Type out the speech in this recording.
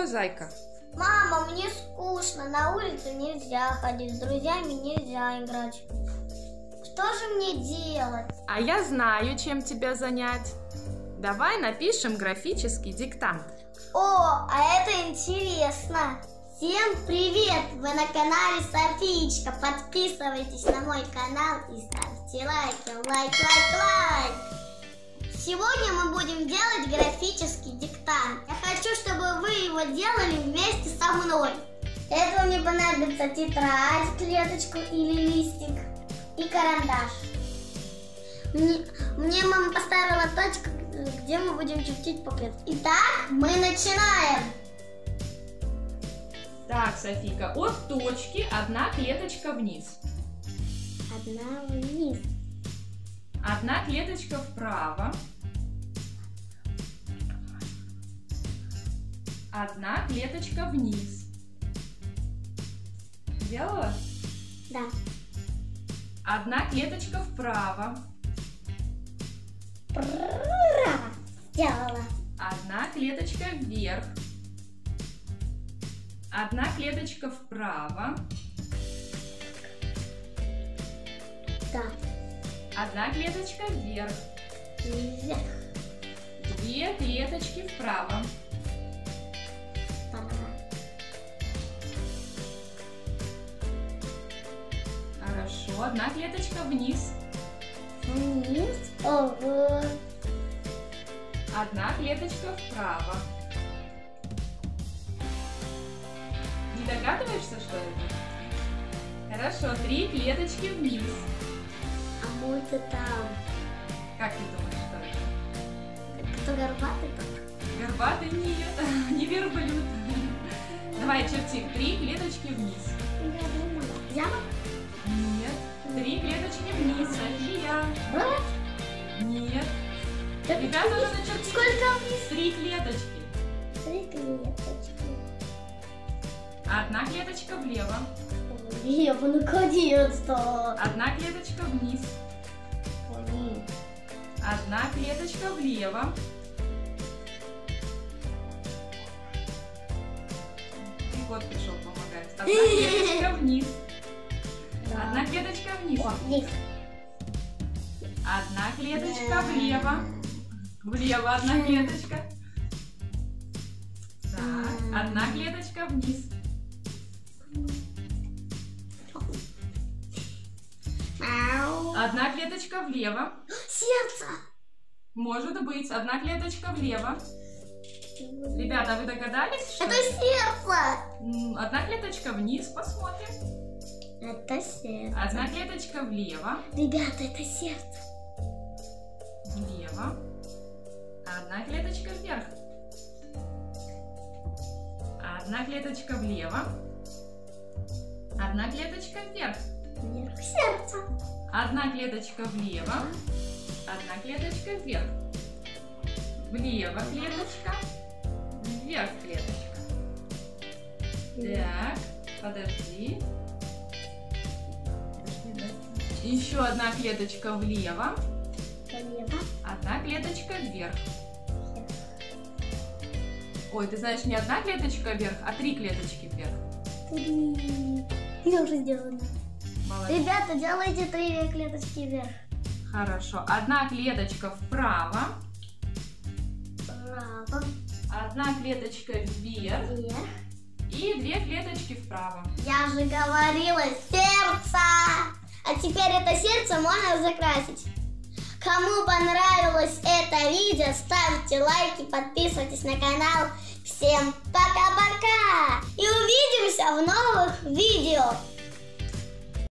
зайка? Мама, мне скучно, на улицу нельзя ходить, с друзьями нельзя играть. Что же мне делать? А я знаю, чем тебя занять. Давай напишем графический диктант. О, а это интересно. Всем привет! Вы на канале Софиечка. Подписывайтесь на мой канал и ставьте лайки. Лайк. Сегодня мы будем делать графический диктант. Я хочу, чтобы вы его делали вместе со мной. Для этого мне понадобится тетрадь, клеточку или листик и карандаш. Мне мама поставила точку, где мы будем чертить по клетке. Итак, мы начинаем. Так, Софийка, от точки одна клеточка вниз. Одна вниз. Одна клеточка вправо. Одна клеточка вниз. Сделала? Да. Одна клеточка вправо. Право. Сделала. Одна клеточка вверх. Одна клеточка вправо. Да. Одна клеточка вверх. Вверх. Две клеточки вправо. Хорошо. Одна клеточка вниз. Вниз. Ого. Одна клеточка вправо. Не догадываешься, что это? Хорошо. Три клеточки вниз. А мой ты там. Как ты думаешь, что это? Кто горбатый там? Горбатый? Нет, не верблюд. Давай, черти. Три клеточки вниз. Я думала. Яма? Нет. Три клеточки вниз, София. Брат? Нет. Ребята, уже начертили. Сколько вниз? Три клеточки. Три клеточки. Одна клеточка влево. Ева, наконец-то. Одна клеточка вниз. Вниз. Одна клеточка влево. И кот пришел помогать. Одна клеточка вниз. Одна клеточка вниз. Вниз. Одна клеточка влево. Влево одна клеточка. Так, одна клеточка вниз. Одна клеточка влево. Сердце. Может быть. Одна клеточка влево. Ребята, вы догадались, что Это сердце. Одна клеточка вниз, посмотрим. Это сердце. Одна клеточка влево. Ребята, это сердце. Влево. Одна клеточка вверх. Одна клеточка влево. Одна клеточка вверх. Вверх. Сердце. Одна клеточка влево. Одна клеточка вверх. Влево клеточка. Вверх клеточка. Так, подожди. Еще одна клеточка влево. Влево. Одна клеточка вверх. Ой, ты знаешь, не одна клеточка вверх, а три клеточки вверх. Три. Я уже сделала. Молодец. Ребята, делайте три клеточки вверх. Хорошо. Одна клеточка вправо. Право. Одна клеточка вверх. Вверх. И две клеточки вправо. Я же говорила, сердце! А теперь это сердце можно закрасить. Кому понравилось это видео, ставьте лайки, подписывайтесь на канал. Всем пока-пока! И увидимся в новых видео!